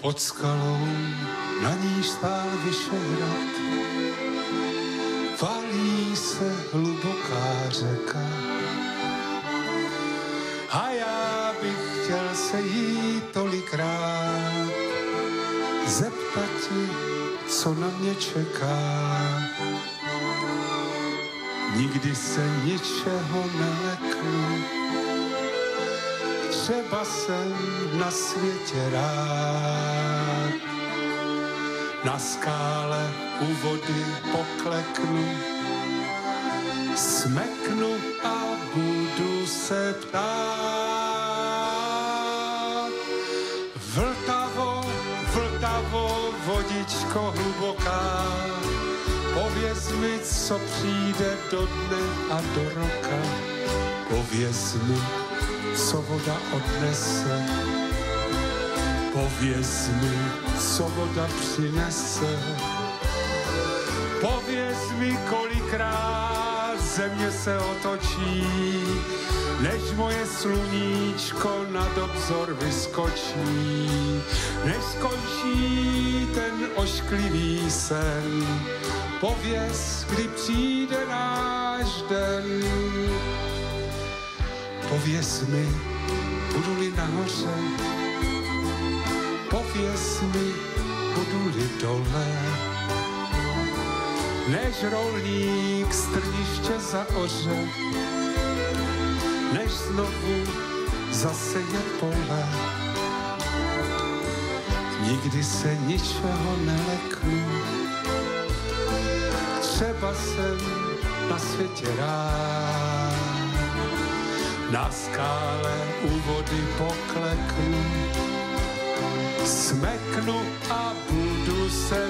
Pod skalou, na níž stál Vyšehrad, valí se hluboká řeka. A já bych chtěl se jí tolikrát zeptat ti, co na mě čeká. Nikdy se ničeho neleknu, třeba jsem na světě rád. Na skále u vody pokleknu, smeknu a budu se ptát. Vltavo, Vltavo, vodičko hluboká, pověz mi, co přijde do dne a do roka. Pověz mi, co voda odnese, pověz mi, co voda přinese. Pověz mi, kolikrát země se otočí, než moje sluníčko nad obzor vyskočí, než skončí ten ošklivý sen. Pověz, kdy přijde náš den. Pověz mi, budu-li nahoře, pověz mi, budu-li dole, než rolník strniště zaoře, než znovu zaseje pole. Nikdy se ničeho neleknu, třeba jsem na světě rád. Na skále u vody pokleknu, smeknu a budu se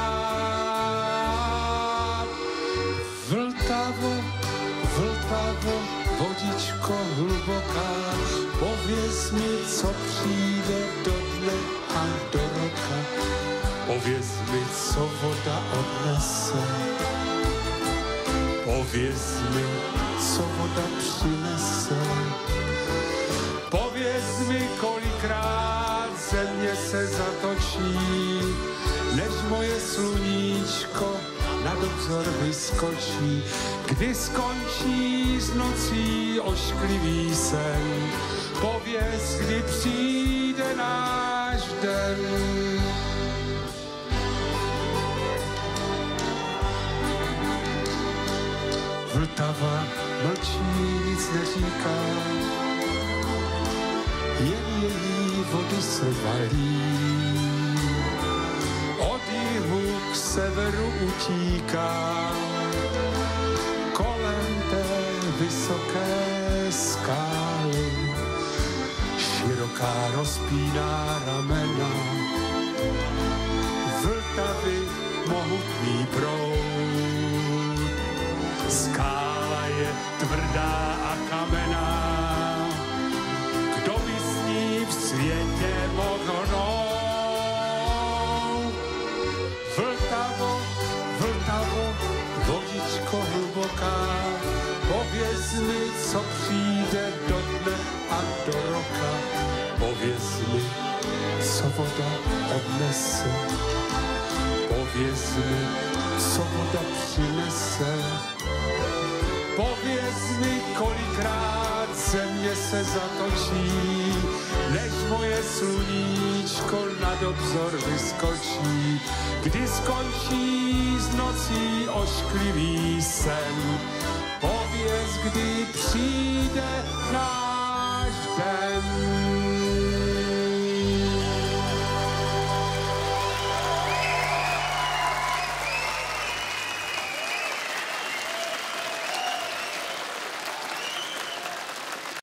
ptát. Vltavo, Vltavo, vodičko hluboká, pověz mi, co přijde do dne a do roka. Pověz mi, co voda odnese, pověz mi, co voda přinese. Pověz mi, kolikrát země se zatočí, než moje sluníčko nad obzor vyskočí, kdy skončí z nocí ošklivý sen. Pověz, kdy přijde náš den. Vltava mlčí, nic neříká, jen její vody se valí. Od jihu k severu utíká, kolem té vysoké skály. Široká rozpíná ramena, Vltavy mohutný proud. Skála je tvrdá a kamenná, kdo by s ní v světě mohl hnout. Vltavo, Vltavo, vodičko hluboká, pověz mi, co přijde do dne a do roka. Pověz mi, co voda odnese, pověz mi, co voda přinese. Pověz mi, kolikrát země se zatočí, než moje sluníčko nad obzor vyskočí, kdy skončí z nocí ošklivý sen. Pověz, kdy přijde náš den.